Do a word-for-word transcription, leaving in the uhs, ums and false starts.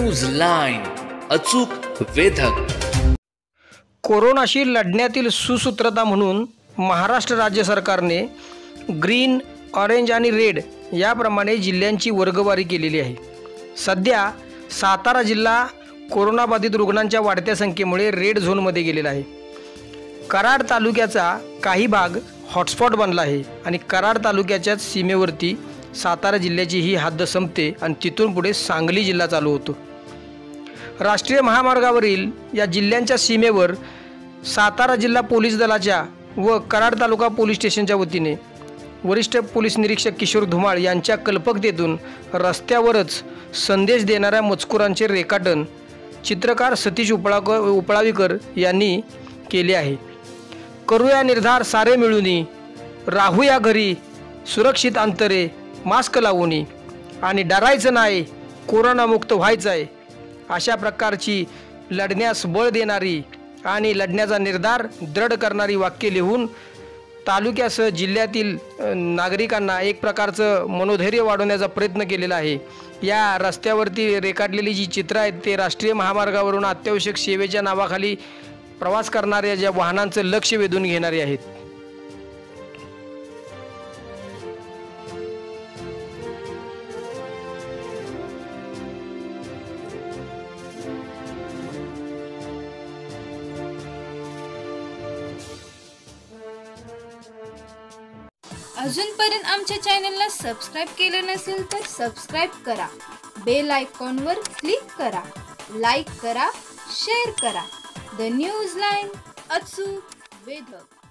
News line अचूक वेधक. कोरोनाशी लढण्यातील सुसूत्रता म्हणून महाराष्ट्र राज्य सरकारने ग्रीन, ऑरेंज आणि रेड याप्रमाणे जिल्ह्यांची वर्गवारी केलेली आहे. सध्या सातारा जिल्हा कोरोनाबाधित रुग्णांच्या वाढत्या संख्येमुळे रेड झोनमध्ये गेलेला आहे. कराड तालुक्याचा काही भाग हॉटस्पॉट बनला आहे आणि कराड तालुक्याच्याच सीमेवरती सातारा जिल्ह्याची ही हद्द संपते आणि तिथून पुढे सांगली जिल्हा चालू होतो. राष्ट्रीय महामार्गावरील या जिल्ह्यांच्या सीमेवर सातारा जिल्हा पोलीस दलाच्या व कराड तालुका पोलीस स्टेशनच्या वतीने वरिष्ठ पोलीस निरीक्षक किशोर धुमाळ यांच्या कल्पकतेतून रस्त्यावरच संदेश देणाऱ्या मजकुरांचे रेखाटन चित्रकार सतीश उपळाकर उपळावीकर यांनी केले आहे. करूया निर्धार सारे मिळूनी, राहूया घरी, सुरक्षित अंतरे, मास्क लावूनी आणि डरायचं नाही, कोरोनामुक्त व्हायचं आहे, अशा प्रकारची लढण्यास बळ देणारी आणि लढण्याचा निर्धार दृढ करणारी वाक्ये लिहून तालुक्यासह जिल्ह्यातील नागरिकांना एक प्रकारचं मनोधैर्य वाढवण्याचा प्रयत्न केलेला आहे. या रस्त्यावरती रेखाटलेली जी चित्र आहेत ते राष्ट्रीय महामार्गावरून अत्यावश्यक सेवेच्या नावाखाली प्रवास करणाऱ्या ज्या वाहनांचं लक्ष वेधून घेणारे आहेत. अजूनपर्यंत आमच्या चॅनलला सबस्क्राईब केलं नसेल तर सबस्क्राईब करा, बेल आयकॉनवर क्लिक करा, लाईक करा, शेअर करा. द न्यूज लाईन अचूक वेधक.